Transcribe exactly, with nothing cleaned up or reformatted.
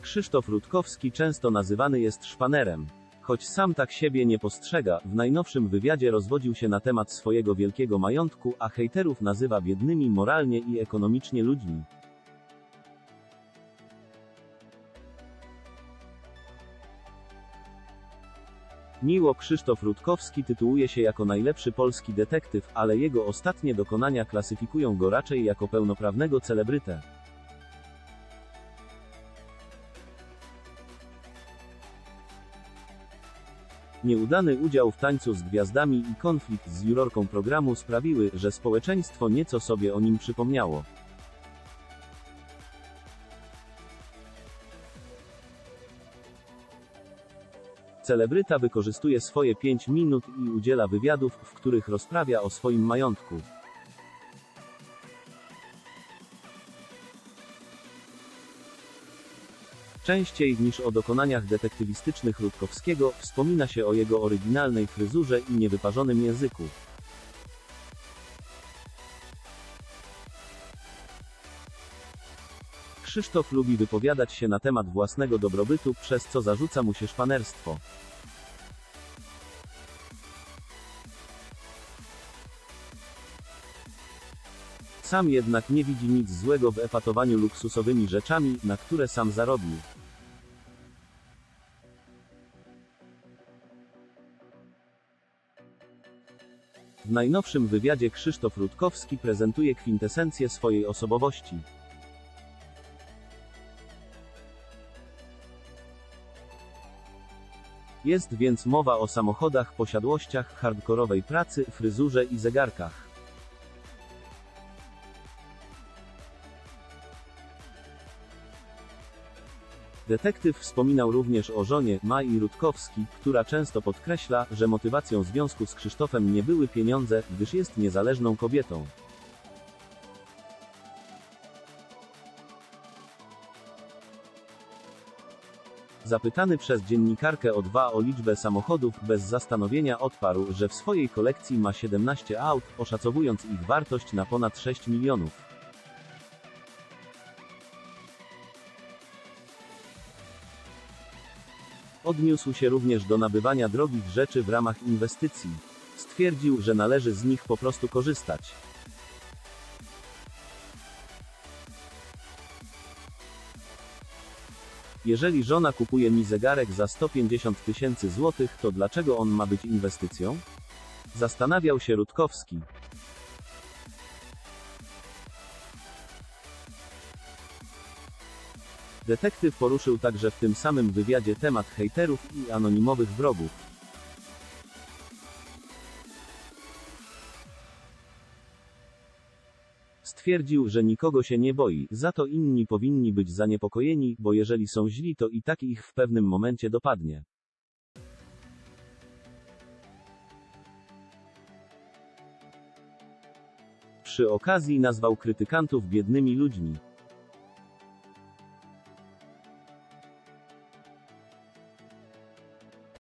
Krzysztof Rutkowski często nazywany jest szpanerem. Choć sam tak siebie nie postrzega, w najnowszym wywiadzie rozwodził się na temat swojego wielkiego majątku, a hejterów nazywa biednymi moralnie i ekonomicznie ludźmi. Miło Krzysztof Rutkowski tytułuje się jako najlepszy polski detektyw, ale jego ostatnie dokonania klasyfikują go raczej jako pełnoprawnego celebrytę. Nieudany udział w Tańcu z Gwiazdami i konflikt z jurorką programu sprawiły, że społeczeństwo nieco sobie o nim przypomniało. Celebryta wykorzystuje swoje pięć minut i udziela wywiadów, w których rozprawia o swoim majątku. Częściej niż o dokonaniach detektywistycznych Rutkowskiego, wspomina się o jego oryginalnej fryzurze i niewyparzonym języku. Krzysztof lubi wypowiadać się na temat własnego dobrobytu, przez co zarzuca mu się szpanerstwo. Sam jednak nie widzi nic złego w epatowaniu luksusowymi rzeczami, na które sam zarobił. W najnowszym wywiadzie Krzysztof Rutkowski prezentuje kwintesencję swojej osobowości. Jest więc mowa o samochodach, posiadłościach, hardkorowej pracy, fryzurze i zegarkach. Detektyw wspominał również o żonie, Mai Rutkowski, która często podkreśla, że motywacją związku z Krzysztofem nie były pieniądze, gdyż jest niezależną kobietą. Zapytany przez dziennikarkę O dwa o liczbę samochodów, bez zastanowienia odparł, że w swojej kolekcji ma siedemnaście aut, oszacowując ich wartość na ponad sześć milionów. Odniósł się również do nabywania drogich rzeczy w ramach inwestycji. Stwierdził, że należy z nich po prostu korzystać. Jeżeli żona kupuje mi zegarek za sto pięćdziesiąt tysięcy złotych, to dlaczego on ma być inwestycją? Zastanawiał się Rutkowski. Detektyw poruszył także w tym samym wywiadzie temat hejterów i anonimowych wrogów. Stwierdził, że nikogo się nie boi, za to inni powinni być zaniepokojeni, bo jeżeli są źli, to i tak ich w pewnym momencie dopadnie. Przy okazji nazwał krytykantów biednymi ludźmi.